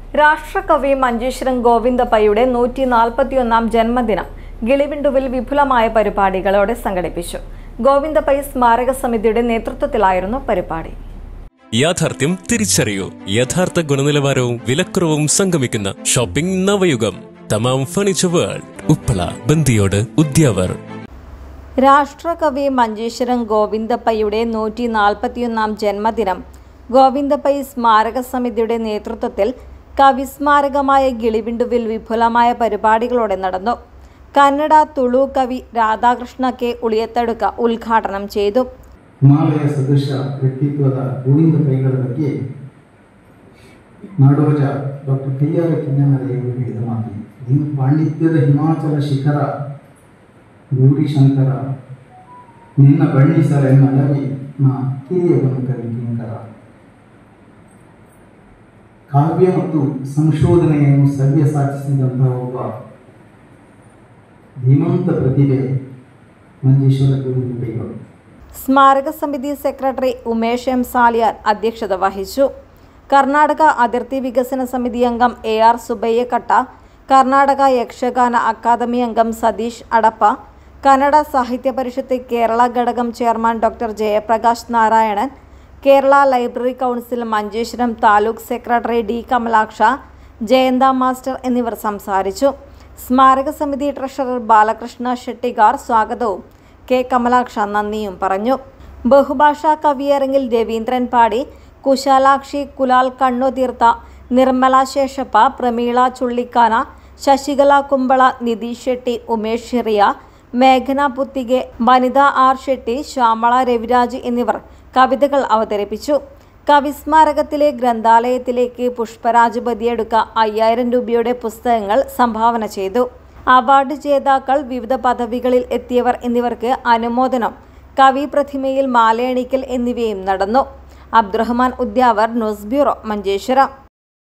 രാഷ്ട്രകവി മഞ്ചേശ്വരം ഗോവിന്ദപ്പയുടെ 141ാം ജന്മദിനം ഗിളിവിണ്ടുവിൽ വിപുലമായ പരിപാടികളോടെ സംഘടിപ്പിച്ചു. ഗോവിന്ദപ്പൈ സ്മാരക സമിതിയുടെ നേതൃത്വത്തിലായിരുന്നു പരിപാടി. യാഥാർത്ഥ്യം തിരിച്ചറിയൂ. യഥാർത്ഥ ഗുണനിലവാരവും വിലക്കുറവും സംഗമിക്കുന്ന ഷോപ്പിംഗ് നവയുഗം. Thamam furniture world, Uppala, Bandiyod, Udyavar. രാഷ്ട്രകവി മഞ്ചേശ്വരം ഗോവിന്ദപ്പയുടെ 141ാം ജന്മദിനം ഗോവിന്ദപ്പൈ സ്മാരക സമിതിയുടെ നേതൃത്വത്തിൽ കവിസ്മാരകമായ ഗിളിവിണ്ടുവിൽ വിപുലമായ പരിപാടികളോടെ നടന്നു. കന്നഡ തുളു കവി രാധാകൃഷ്ണ കെ ഉളിയത്തടുക്ക ഉദ്ഘാടനം ചെയ്തു. ಹಿಮಾಲಯ ಸದೃಶ ವ್ಯಕ್ತಿತ್ವದ ಗೋವಿಂದಪೈಗಳ ಬಗ್ಗೆ ನಾಡೋಜ ಡಾಕ್ಟರ್ ಕೆ.ಆರ್. ಕಿಞ್ಞಣ್ಣದೇವರು ಹೇಳಿದ ಮಾತು. ನೀನು ಪಾಂಡಿತ್ಯದ ಹಿಮಾಚಲ ಶಿಖರ ಗೌರಿಶಂಕರ ನಿನ್ನ ಬಣ್ಣಿಸರೆನ್ನಲವಿ ನಾ ಕಿರಿಯವನ್ನು ಕವಿಕಿಂಕರ. ಕಾವ್ಯ ಮತ್ತು ಸಂಶೋಧನೆಯನ್ನು ಸವ್ಯಸಾಚಿಸಿದಂತಹ ಒಬ್ಬ ಧೀಮಂತ ಪ್ರತಿಭೆ ಮಂಜೇಶ್ವರ ಗೋವಿಂದಪೈಗಳು. സ്മാരക സമിതി സെക്രട്ടറി ഉമേഷ് എം സാലിയാർ അധ്യക്ഷത വഹിച്ചു. കർണാടക അതിർത്തി വികസന സമിതി അംഗം AR സുബയ്യക്കട്ട, കർണാടക യക്ഷഗാന അക്കാദമി അംഗം സതീഷ് അടപ്പ, കന്നഡ സാഹിത്യ പരിഷത്ത് കേരള ഘടകം chairman doctor Jayaprakash Narayanan, Kerala library council Manjeshwaram taluk secretary D. Kamalaksha, Jayantha master എന്നിവർ സംസാരിച്ചു. സ്മാരക സമിതി ട്രഷറർ ബാലകൃഷ്ണ ഷെട്ടിഗാർ സ്വാഗതവും K. കമലാക്ഷ നന്ദിയും പറഞ്ഞു. ബഹുഭാഷാ കവിയരങ്ങിൽ രവീന്ദ്രൻ പാടി, കുശാലാക്ഷി കുലാൽ കണ്ണുതീർത്ത, നിർമ്മല ശേഷപ്പ, പ്രമീള ചുള്ളിക്കാന, ശശികല കുമ്പള, നിതീഷ് ഷെട്ടി, ഉമേഷ് ഷിറിയ, മേഘന പുത്തികെ, വനിത R. ഷെട്ടി, ശ്യാമള രവിരാജ് എന്നിവർ കവിതകൾ അവതരിപ്പിച്ചു. കവിസ്മാരകത്തിലെ ഗ്രന്ഥാലയത്തിലേക്ക് പുഷ്പരാജ് ബദിയടുക്ക 5000 രൂപയുടെ പുസ്തകങ്ങൾ സംഭാവന ചെയ്തു. അവാർഡ് ജേതാക്കൾ, വിവിധ പദവികളിൽ എത്തിയവർ എന്നിവർക്ക് അനുമോദനം, കവി പ്രതിമയിൽ മാലയണിക്കൽ എന്നിവയും നടന്നു. Abdurahman Udyavar, news bureau, Manjeshwaram.